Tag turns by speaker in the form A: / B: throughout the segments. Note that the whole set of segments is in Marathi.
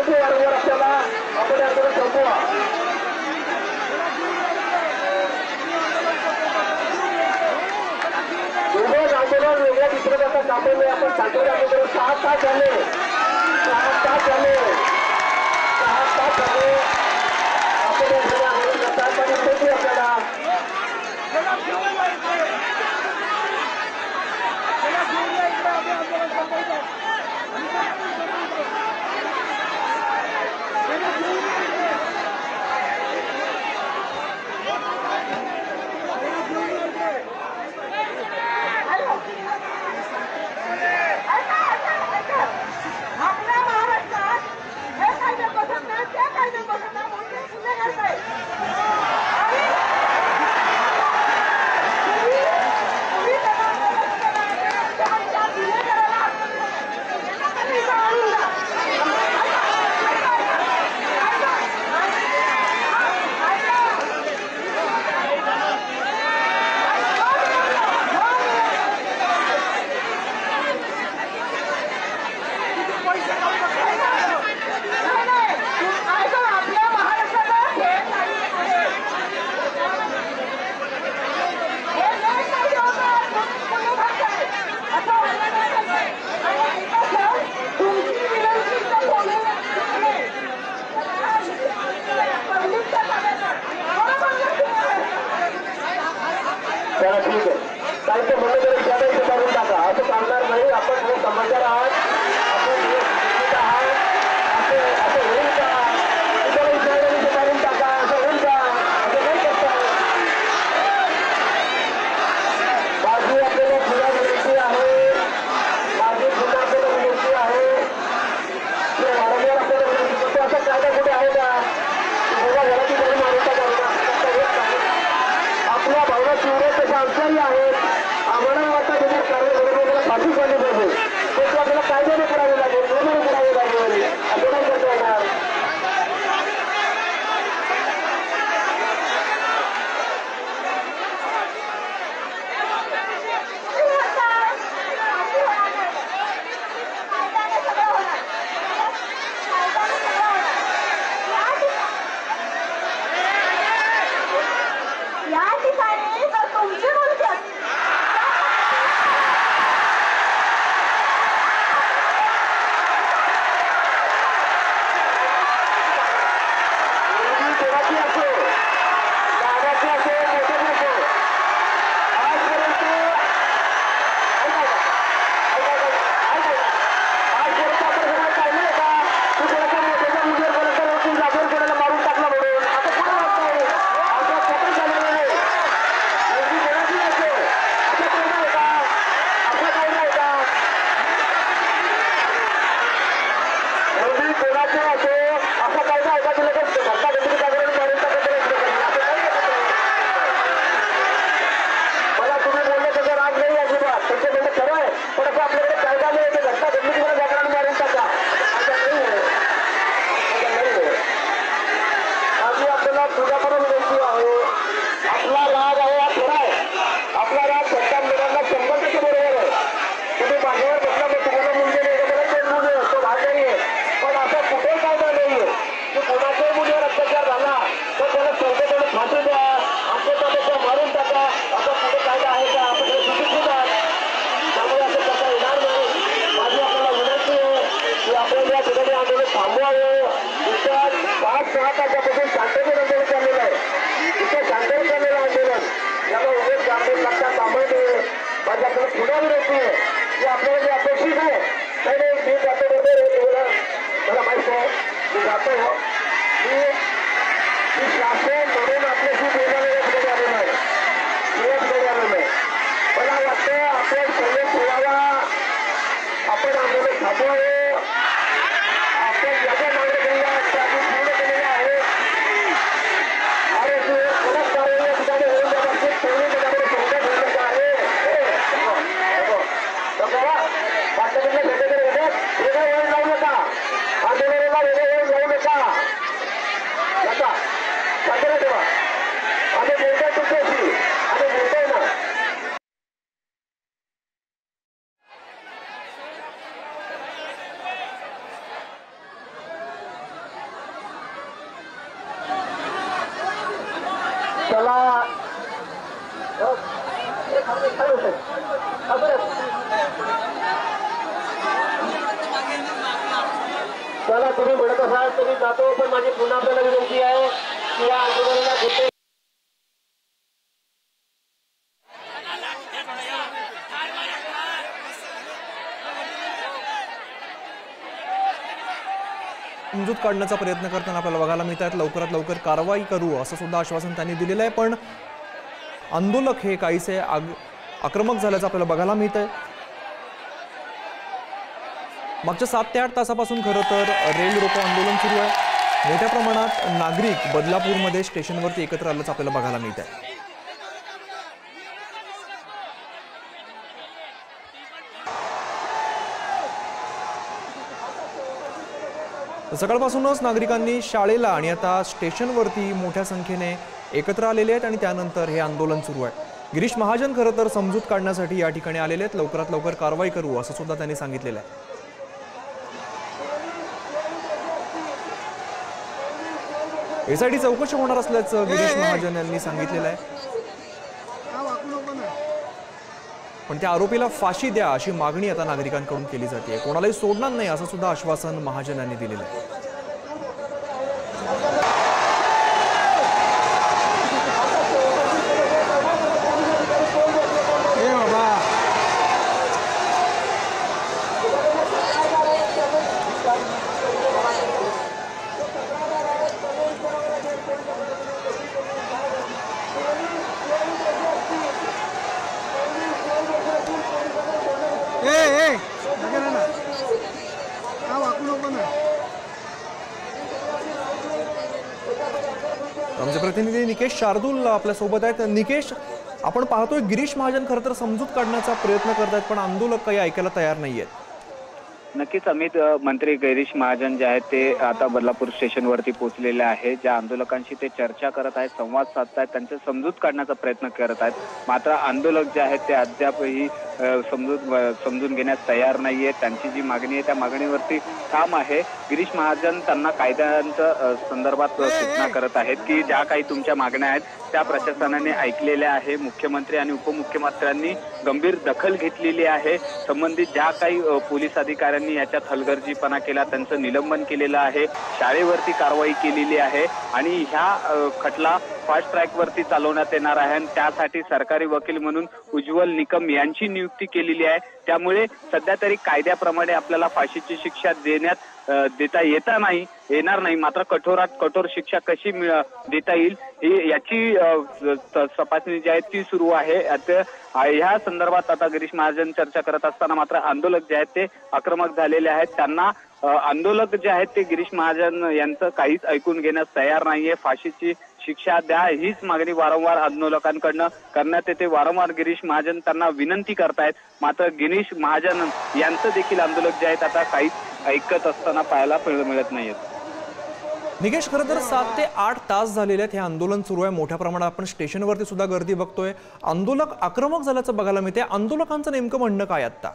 A: विनंती वारंवार असताना आपण आंदोलन संपवा. दोघं आंदोलन वेगळ्या चित्रपटात दाखवले. आपण शांतता आंदोलन 6 तास झाले. आपण या सगळ्या आंदोलन करतात पण विनंती आपल्याला साहित्य म्हणलं तरी त्याला करून टाका. असं चालणार नाही. आपण हे समजदार आहात, आपण आहात, असं होईल का? करून टाका. असं होईल का? असं नाही करता. माझी आपल्याला पुन्हा विनंती आहे. माझी पुन्हा आपल्याला विनंती आहे. वारंवार आपल्याला विनंती करतो. असा कायदा कुठे आहे का? बघा घराची घरी मारून टाका. आपल्या भावना तीव्र तशा आमच्याही आहेत. आम्हाला वाटतं त्याच्या कार्य फाशी झाली पाहिजे. पण आपल्याला कायद्याने करावे लागेल, नियमाने करावे लागेल. असं नाही करता येणार. चला तुम्ही म्हणत असाल तरी जातो, पण माझी पुन्हा आपल्याला विनंती आहे की या आंदोलनाला कुठे
B: समजूत काढण्याचा प्रयत्न करताना आपल्याला बघायला मिळत आहेत। लवकरात लवकर कारवाई करू असं सुद्धा आश्वासन त्यांनी दिलेलं आहे, पण आंदोलक हे काहीसे आक्रमक झाल्याचं आपल्याला बघायला मिळत आहे। मागच्या 7 ते 8 तासापासून खरं तर रेल रोको आंदोलन सुरू आहे। मोठ्या प्रमाणात नागरिक बदलापूरमध्ये स्टेशनवरती एकत्र आल्याचं आपल्याला बघायला मिळत आहे। सकाळपासूनच नागरिकांनी शाळेला आणि आता स्टेशनवरती मोठ्या संख्येने एकत्र आलेले आहेत आणि त्यानंतर हे आंदोलन सुरू आहे। गिरीश महाजन खरं तर समजूत काढण्यासाठी या ठिकाणी आलेले आहेत। लवकरात लवकर कारवाई करू असं सुद्धा त्यांनी सांगितलेलं आहे। एसआयटी चौकशी होणार असल्याचं गिरीश महाजन यांनी सांगितलेलं आहे, पण त्या आरोपीला फाशी द्या अशी मागणी आता नागरिकांकडून केली जाते। कोणालाही सोडणार नाही असं सुद्धा आश्वासन महाजन यांनी दिलेलं आहे। आमचे प्रतिनिधी निकेश शार्दूल आपल्या सोबत आहेत। निकेश, आपण पाहतोय गिरीश महाजन खरं तर समजूत काढण्याचा प्रयत्न करतायत, पण आंदोलक काही ऐकायला तयार नाहीयेत।
C: नक्कीच अमित, मंत्री गिरीश महाजन जे आहेत ते आता बदलापूर स्टेशनवरती पोहोचलेले आहेत। ज्या आंदोलकांशी ते चर्चा करत आहेत, संवाद साधतायत, त्यांचे समजूत काढण्याचा प्रयत्न करत आहेत। मात्र आंदोलक जे आहेत ते अद्यापही समजून घेण्यास तयार नाहीये। त्यांची जी मागणी आहे त्या मागणीवरती ठाम आहे। गिरीश महाजन त्यांना कायद्यांच्या संदर्भात सूचना करत आहेत की ज्या काही तुमच्या मागण्या आहेत त्या प्रशासनाने ऐकलेल्या आहे। मुख्यमंत्री आणि उपमुख्यमंत्र्यांनी गंभीर दखल घेतलेली आहे। संबंधित ज्या काही पोलीस अधिकाऱ्यांनी याच्यात हलगर्जीपणा केला त्यांचं निलंबन केलेलं आहे। शाळेवरती कारवाई केलेली आहे आणि ह्या खटला फास्ट ट्रॅकवरती चालवण्यात येणार आहे आणि त्यासाठी सरकारी वकील म्हणून उज्ज्वल निकम यांची नियुक्ती केलेली आहे। त्यामुळे सध्या तरी कायद्याप्रमाणे आपल्याला फाशीची शिक्षा देता येणार नाही, मात्र कठोरात कठोर शिक्षा कशी देता येईल ही याची तपासणी जी आहे ती सुरू आहे। ह्या संदर्भात आता गिरीश महाजन चर्चा करत असताना मात्र आंदोलक जे आहेत ते आक्रमक झालेले आहेत। त्यांना आंदोलक जे आहेत ते गिरीश महाजन यांचं काहीच ऐकून घेण्यास तयार नाहीये। फाशीची शिक्षा द्या हीच मागणी वारंवार आंदोलकांकडनं करण्यात येते। वारंवार गिरीश महाजन त्यांना विनंती करतायत, मात्र गिरीश महाजन यांचं देखील आंदोलक जे आहेत आता काहीच ऐकत असताना पाहायला मिळत नाहीयेत।
B: निकेश, खरं तर 7 ते 8 तास झालेले आहेत हे आंदोलन सुरू आहे। मोठ्या प्रमाणात आपण स्टेशनवरती सुद्धा गर्दी बघतोय। आंदोलक आक्रमक झाल्याचं बघायला मिळते। आंदोलकांचं नेमकं म्हणणं काय आता?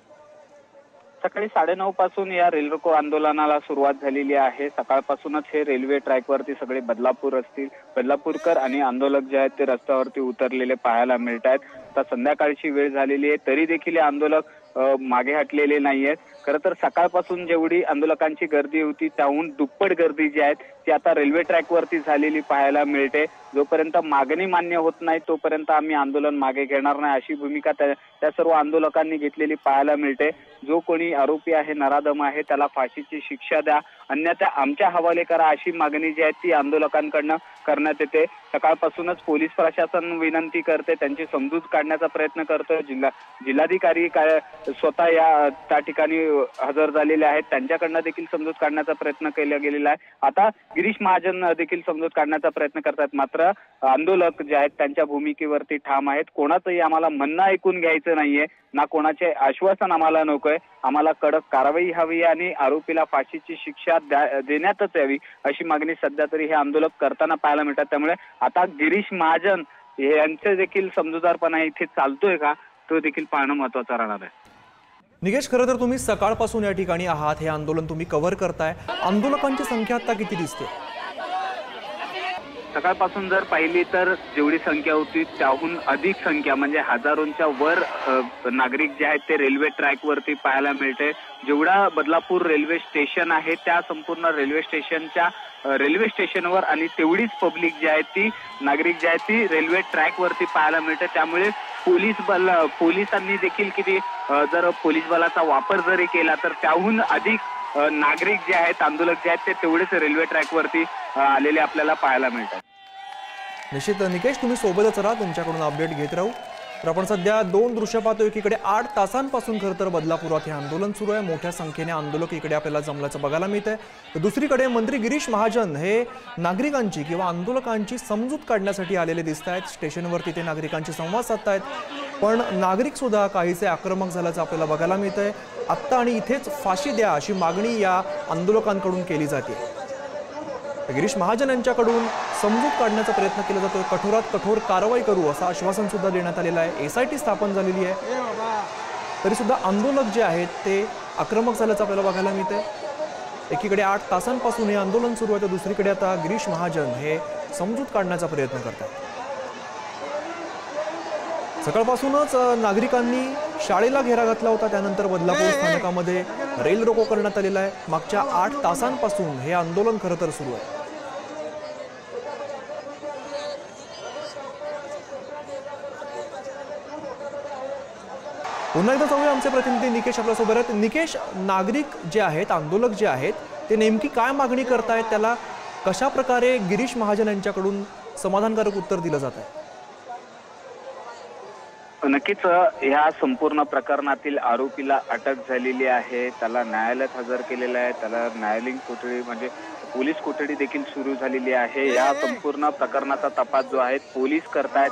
C: सकाळी 9:30 पासून या रेल रोको आंदोलनाला सुरुवात झालेली आहे। सकाळपासूनच हे रेल्वे ट्रॅकवरती सगळे बदलापूरकर आणि आंदोलक जे आहेत ते रस्त्यावरती उतरलेले पाहायला मिळत आहेत। आता संध्याकाळची वेळ झालेली आहे तरी देखील हे आंदोलक मागे हटलेले नाहीयेत। खरं तर सकाळपासून जेवढी आंदोलकांची गर्दी होती त्याहून दुप्पट गर्दी जी आहे ती आता रेल्वे ट्रॅकवरती झालेली पाहायला मिळते। जोपर्यंत मागणी मान्य होत नाही तोपर्यंत आम्ही आंदोलन मागे घेणार नाही अशी भूमिका त्या सर्व आंदोलकांनी घेतलेली पाहायला मिळते। जो कोणी आरोपी आहे, नराधम आहे, त्याला फाशीची शिक्षा द्या, अन्यथा आमच्या हवाले करा अशी मागणी जी आहे ती आंदोलकांकडनं करण्यात येते। सकाळपासूनच पोलीस प्रशासन विनंती करते, त्यांची समजूत काढण्याचा प्रयत्न करतोय। जिल्हाधिकारी स्वतः त्या ठिकाणी हजर झालेले आहेत, त्यांच्याकडनं देखील समजूत काढण्याचा प्रयत्न केला गेलेला आहे। आता गिरीश महाजन देखील समजूत काढण्याचा प्रयत्न करतात, मात्र आंदोलक जे आहेत त्यांच्या भूमिकेवरती ठाम आहेत। कोणाचंही आम्हाला म्हणणं ऐकून घ्यायचं नाहीये, ना कोणाचे आश्वासन आम्हाला नकोय। आम्हाला कडक कारवाई हवी आणि आरोपीला फाशीची शिक्षा देण्यातच यावी अशी मागणी सध्या तरी हे आंदोलक करताना पाहायला मिळतात। त्यामुळे आता गिरीश महाजन यांचे देखील समजूतदारपणा इथे चालतोय का तो देखील पाहणं महत्वाचं राहणार आहे।
B: निकेश, खरं तर तुम्ही सकाळपासून या ठिकाणी आहात, हे आंदोलन तुम्ही कव्हर करताय। आंदोलकांची संख्या आता किती दिसते?
C: सकाळपासून जर पाहिली तर जेवढी संख्या होती त्याहून अधिक संख्या म्हणजे हजारोंच्या वर नागरिक जे आहेत ते रेल्वे ट्रॅकवरती पाहायला मिळते। जेवढा बदलापूर रेल्वे स्टेशन आहे त्या संपूर्ण रेल्वे स्टेशनवर आणि तेवढीच पब्लिक जी आहे ती नागरिक जी आहेत ती रेल्वे ट्रॅकवरती पाहायला मिळते। त्यामुळे पोलिसांनी देखील किती जर पोलीस बलाचा वापर जरी केला तर त्याहून अधिक नागरिक जे आहेत आंदोलक जे आहेत ते तेवढेच रेल्वे ट्रॅकवरती आलेले आपल्याला पाहायला मिळतात।
B: निश्चित निकेश, तुम्ही सोबतच राहा, तुमच्याकडून अपडेट घेत राहू। तर आपण सध्या दोन दृश्य पाहतो। एकीकडे 8 तासांपासून खरं तर बदलापुरात हे आंदोलन सुरू आहे, मोठ्या संख्येने आंदोलक इकडे आपल्याला जमल्याचं बघायला मिळतंय। तर दुसरीकडे मंत्री गिरीश महाजन हे नागरिकांची किंवा आंदोलकांची समजूत काढण्यासाठी आलेले दिसत आहेत। स्टेशनवरती ते नागरिकांशी संवाद साधतायत, पण नागरिक सुद्धा काहीसे आक्रमक झाल्याचं आपल्याला बघायला मिळतंय। आत्ता आणि इथेच फाशी द्या अशी मागणी या आंदोलकांकडून केली जाते। गिरीश महाजन यांच्याकडून समजूत काढण्याचा प्रयत्न केला जातोय, कठोरात कठोर कारवाई करू असं आश्वासन सुद्धा देण्यात आलेलं आहे। SIT स्थापन झालेली आहे, तरी सुद्धा आंदोलक जे आहेत ते आक्रमक झाल्याचं आपल्याला बघायला मिळतंय। एकीकडे 8 तासांपासून हे आंदोलन सुरू आहे, तर दुसरीकडे आता गिरीश महाजन हे समजूत काढण्याचा प्रयत्न करतात। सकाळपासूनच नागरिकांनी शाळेला घेरा घातला होता, त्यानंतर बदलापूर स्थानकामध्ये रेल रोको करण्यात आलेला आहे। मागच्या 8 तासांपासून हे आंदोलन खरं तर सुरू आहे। पुन्हा एकदा जाऊया, आमचे प्रतिनिधी निकेश आपल्यासोबत आहेत। निकेश, नागरिक जे आहेत, आंदोलक जे आहेत ते नेमकी काय मागणी करतायत, त्याला कशा प्रकारे गिरीश महाजन यांच्याकडून समाधानकारक उत्तर दिलं जात आहे?
C: नक्कीच ह्या संपूर्ण प्रकरणातील आरोपीला अटक झालेली आहे, त्याला न्यायालयात हजर केलेलं आहे, त्याला न्यायालयीन कोठडी म्हणजे पोलीस कोठडी देखील सुरू झालेली आहे। या संपूर्ण प्रकरणाचा तपास जो आहे पोलीस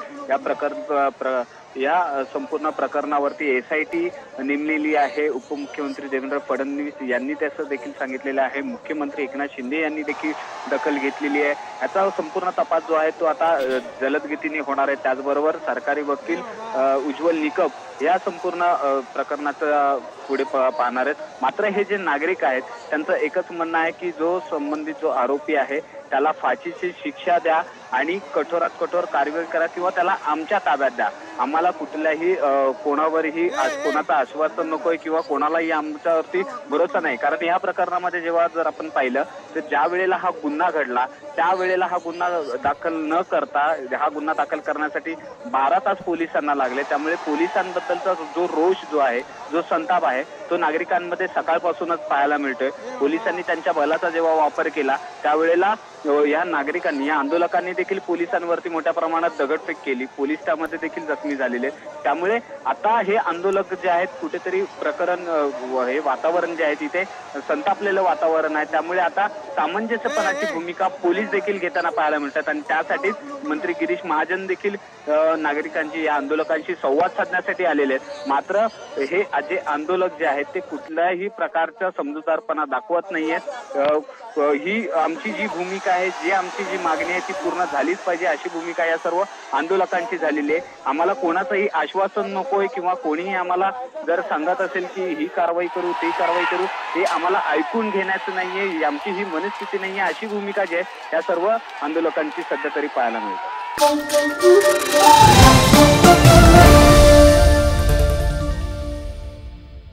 C: करतायत। या संपूर्ण प्रकरणावरती SIT नेमलेली आहे। उपमुख्यमंत्री देवेंद्र फडणवीस यांनी त्याचं देखील सांगितलेलं आहे, मुख्यमंत्री एकनाथ शिंदे यांनी देखील दखल घेतलेली आहे। याचा संपूर्ण तपास जो आहे तो आता जलदगतीने होणार आहे। त्याचबरोबर सरकारी वकील उज्ज्वल निकम या संपूर्ण प्रकरणाचं पुढे पाहणार आहेत। मात्र हे जे नागरिक आहेत त्यांचं एकच म्हणणं आहे की जो संबंधित जो आरोपी आहे त्याला फाशीची शिक्षा द्या आणि कठोरात कठोर कारवाई करा किंवा त्याला आमच्या ताब्यात द्या। आम्हाला कुठल्याही कोणावरही कोणाचं आश्वासन नकोय किंवा कोणालाही आमच्यावरती भरोसा नाही। कारण या प्रकरणामध्ये जेव्हा जर आपण पाहिलं तर ज्या वेळेला हा गुन्हा घडला त्यावेळेला हा गुन्हा दाखल न करता हा गुन्हा दाखल करण्यासाठी 12 तास पोलिसांना लागले। त्यामुळे पोलिसांबद्दलचा जो रोष जो आहे, जो संताप आहे तो नागरिकांमध्ये सकाळपासूनच पाहायला मिळतोय। पोलिसांनी त्यांच्या बलाचा जेव्हा वापर केला त्यावेळेला या नागरिकांनी, या आंदोलकांनी देखील पोलिसांवरती मोठ्या प्रमाणात दगडफेक केली, पोलीस त्यामध्ये देखील जखमी झालेले। त्यामुळे आता हे आंदोलक जे आहेत कुठेतरी हे वातावरण जे आहे तिथे संतापलेलं वातावरण आहे। त्यामुळे आता सामंजस्यपणाची भूमिका पोलीस देखील घेताना पाहायला मिळतात आणि त्यासाठीच मंत्री गिरीश महाजन देखील नागरिकांची, या आंदोलकांशी संवाद साधण्यासाठी आलेले आहेत। मात्र हे जे आंदोलक जे आहेत ते कुठल्याही प्रकारचा समजूतदारपणा दाखवत नाहीयेत। ही आमची जी भूमिका आहे, जी आमची जी मागणी आहे ती पूर्ण झालीच पाहिजे अशी भूमिका या सर्व आंदोलकांची झालेली आहे। आम्हाला कोणाचंही आश्वासन नकोय किंवा कोणीही आम्हाला जर सांगत असेल की ही कारवाई करू ती कारवाई करू, हे आम्हाला ऐकून घेण्याचं नाहीये, आमची ही मनस्थिती नाहीये अशी भूमिका जी आहे त्या सर्व आंदोलकांची सध्या तरी पाहायला मिळते।